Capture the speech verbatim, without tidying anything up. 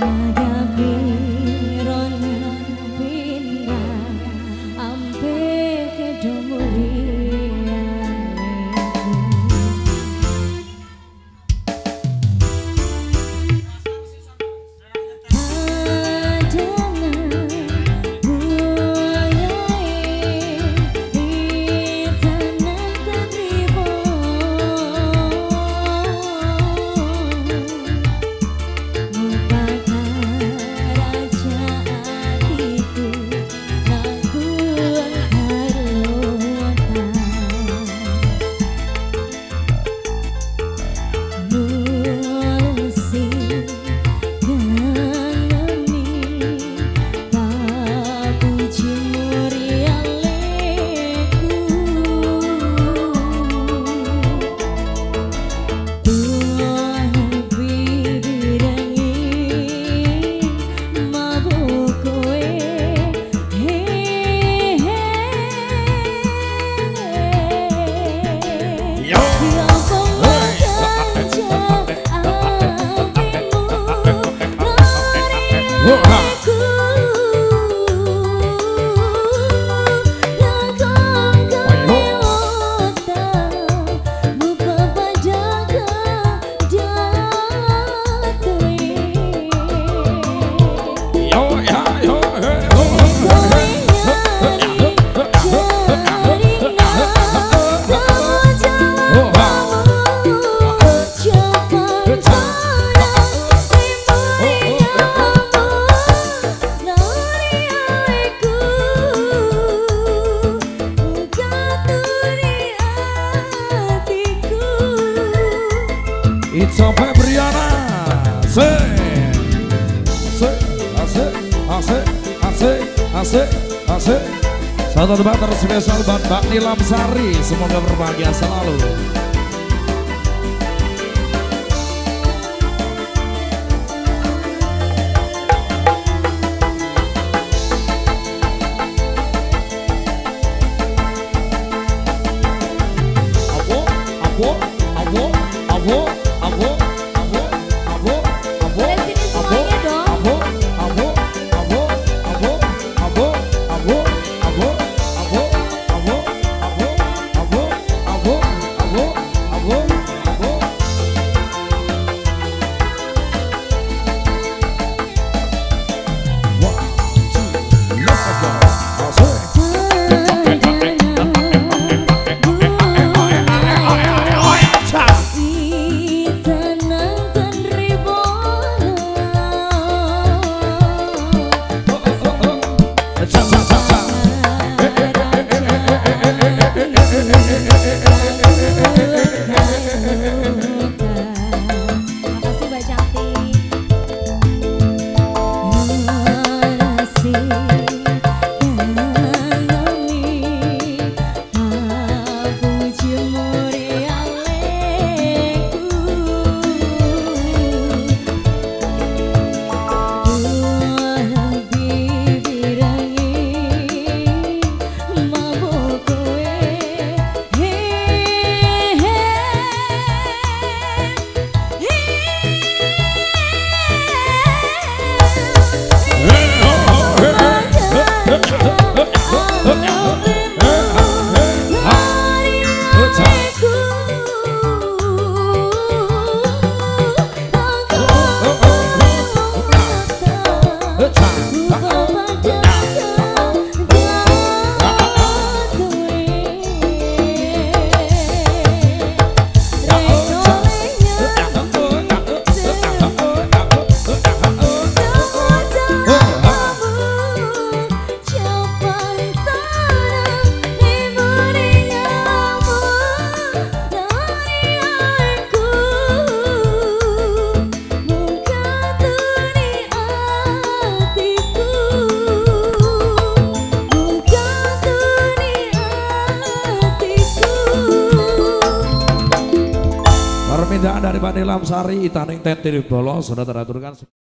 Icha Febriana, asik, asik, asik, asik, asik, asik, asik. Satu tempat terspesial buat Mbak Nilam Sari, semoga berbahagia selalu. Abo, abo, abo, abo. Abo, abo, abo, abo, dari sini semuanya dong. Abo, abo, abo, abo, abo, abo, abo, abo, abo, abo, abo, abo, abo, abo, abo. One, two, let's go. Makasih Mbak Jati. Permintaan dari Pak Nilam Sari, Itaneng Tenri Bolo sudah teraturkan.